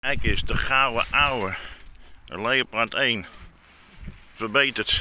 Kijk eens, de gouden ouwe. De Leopard 1. Verbeterd.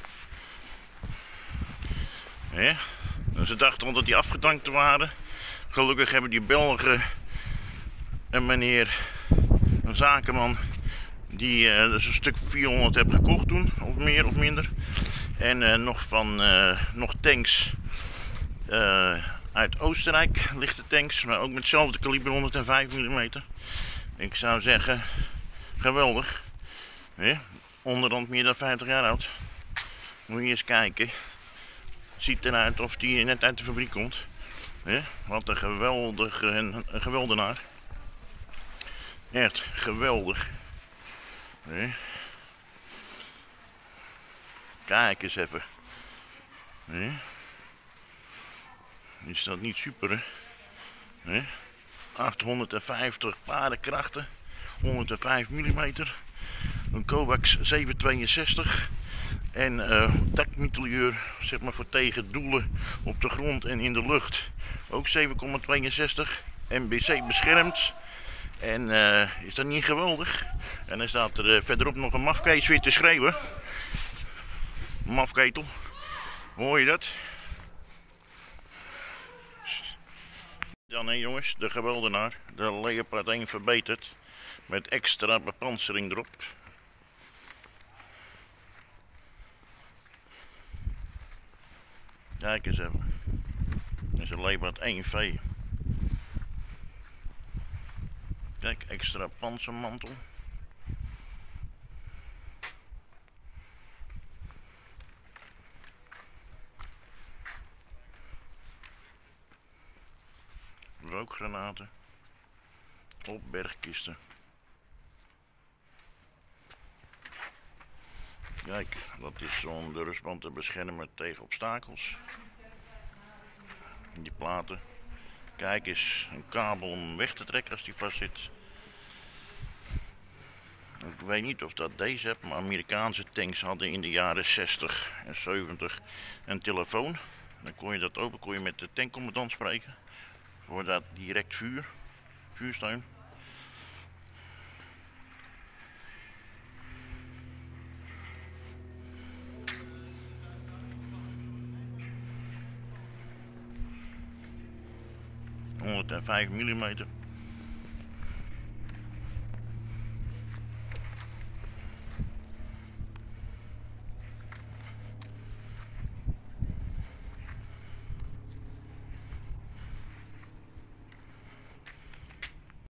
Ja? Ze dachten al dat die afgedankt waren. Gelukkig hebben die Belgen een meneer, een zakenman, die dus een stuk 400 heb gekocht toen, of meer of minder. En nog tanks uit Oostenrijk, lichte tanks, maar ook met hetzelfde kaliber 105 mm. Ik zou zeggen, geweldig. Ja, onderhand meer dan 50 jaar oud. Moet je eens kijken. Ziet eruit of die net uit de fabriek komt. Ja, wat een geweldenaar. Echt geweldig. Ja. Kijk eens even. Ja. Is dat niet super, hè? Ja. 850 paardenkrachten. 105 mm. Een Kovacs 762. En dakmitrailleur, zeg maar voor tegen doelen op de grond en in de lucht. Ook 7,62. NBC beschermd. En is dat niet geweldig? En dan staat er verderop nog een mafkees weer te schreeuwen. Mafketel. Hoor je dat? Dan hè jongens, de geweldenaar. De Leopard 1 verbeterd. Met extra bepansering erop. Kijk eens even. Dit is een Leopard 1V. Kijk, extra panzermantel. Rookgranaten. Opbergkisten. Kijk, dat is zo'n deursband te beschermen tegen obstakels. Die platen. Kijk eens, een kabel om weg te trekken als die vast zit. Ik weet niet of dat deze hebt, maar Amerikaanse tanks hadden in de jaren 60 en 70 een telefoon. Dan kon je dat open, kon je met de tankcommandant spreken. Voor dat direct vuursteun. ...105 mm.